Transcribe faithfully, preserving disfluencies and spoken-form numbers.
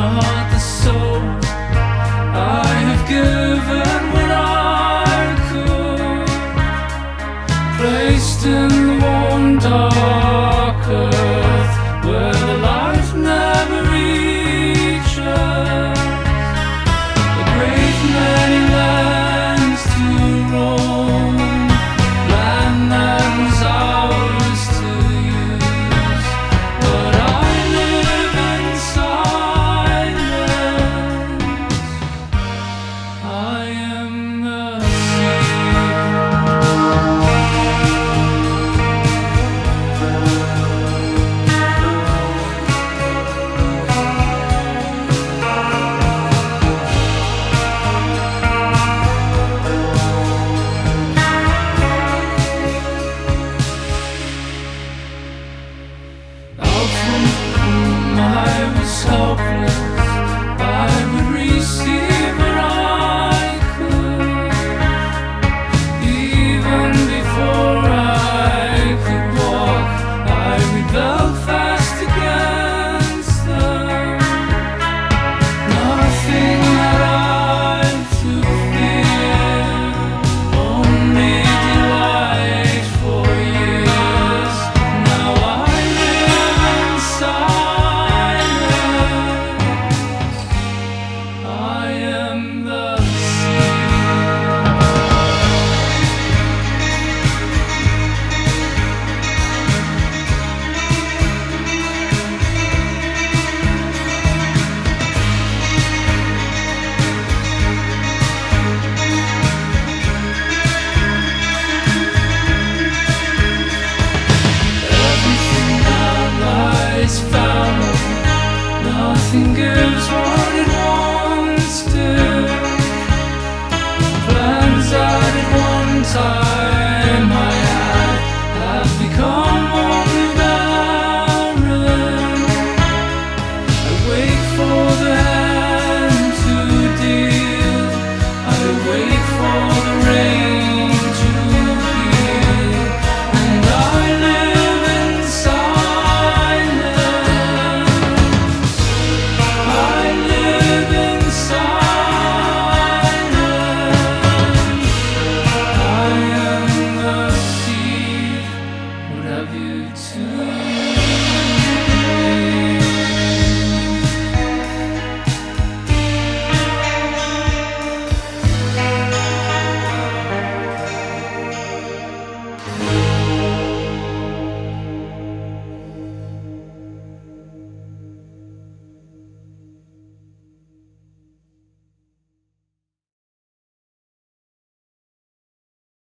not the sower. I have given what I could, placed in the warm dark earth where the light never reaches. A great many lands to roam, land that's ours to use, but I live in silence. I am the out from whom I was helpless. I would receive what I could, even before I could walk. I rebelled fast against them. Nothing that I've to fear, only delight for years. Now I live in silence. I am the sea. Everything now lies fallow. Nothing gives what